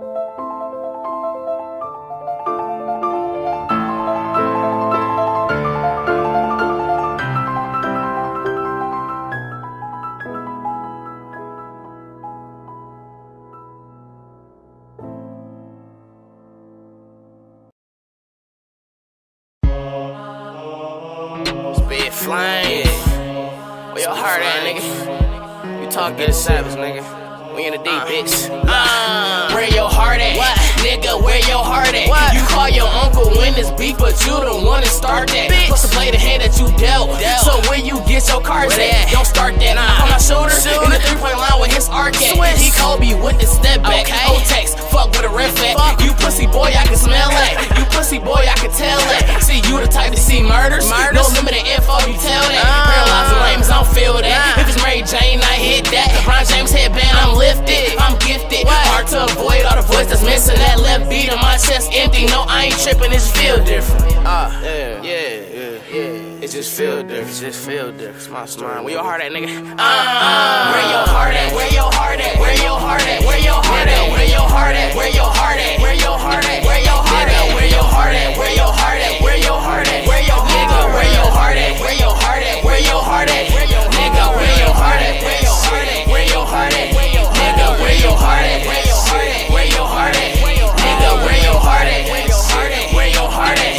Spit flame. Where your heart at, nigga? You talk get a savage, nigga. We in the deep, bitch. Where your heart at? What? Nigga, where your heart at? What? You call your uncle when it's beef, but you the one to start that. Plus to play the hand that you dealt. So where you get your cards at? Don't start that. On my shoulder, in the 3-point line with his arc at. He Kobe with the step back. O-Tex, fuck with a ref at. You pussy boy, I can smell that. You pussy boy, I can tell that. See, you the type to see murders. No limited info, you tell that. Paralyzed lames, I don't feel that. If it's Mary Jane, I hit that. Ron James headband, I'm lifted. I'm gifted. Hard to avoid all the voice that's missing. That left beat on my chest empty. No, I ain't tripping, it just feel different. It just feel different. It just feel different. It's my smile. Where your heart at, nigga? Where your heart at? Where your heart at? Where your heart at? Where your heart at? Where your heart at? Where your heart at? Where your heart at? Where your heart at? Where your heart at? Where your heart at? Where your heart at? Where your nigga? Where your heart at? Where your heart at? Where your heart at? Nigga, where your heart at? Where your heart at? Where your heart at? Nigga, where your heart at? Where your heart at? Where your heart at? Nigga, where your heart at? Where your heart at? Where your heart at?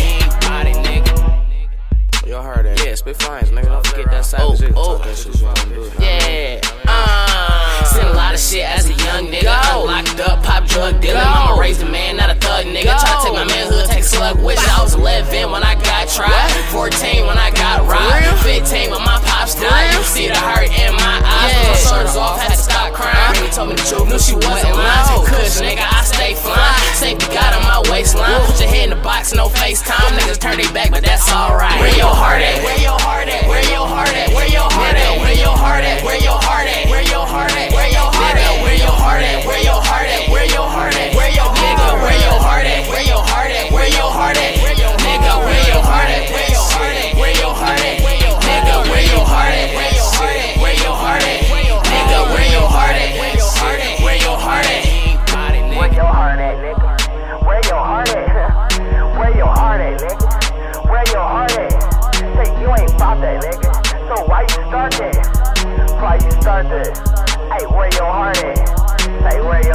Your heart at? Yeah, spit flames, nigga. Don't forget that savage. Yeah. Seen a lot of shit as a young nigga. I'm locked up, pop drug dealer. Mama raised a man, not a thug nigga. Try to take my manhood, take slug with it. I was 11 when I got tried. 14 when I got robbed. 15 when my pops died. You see the hurt in my eyes. My shoulders off, had to stop crying. He told me the truth, knew she wasn't lying. Kush, nigga, I stay flying. Safety got on my waistline. Put your head in the box, no FaceTime. Niggas turn their back, but that's alright. Where your heart at? Where your heart at? Where your heart at? Where your heart at? Where your heart at? Where your heart at? Where your heart at? Where your heart at? Where your heart at? Where your heart at? Where your heart at? Where your nigga? Where your heart at? Where your heart at? Where your heart at? Nigga, where your heart at? Where your heart at? Where your heart at? Nigga, where your heart at? Where your heart at? Where your heart at? Nigga, where your heart at? Where your heart at? Where your heart at? Where your heart at, nigga? Where your heart at? Where your heart at, nigga? Where your heart at? Say you ain't about that, nigga. So why you start that? Why you start that? Hey, where your heart at? Say where your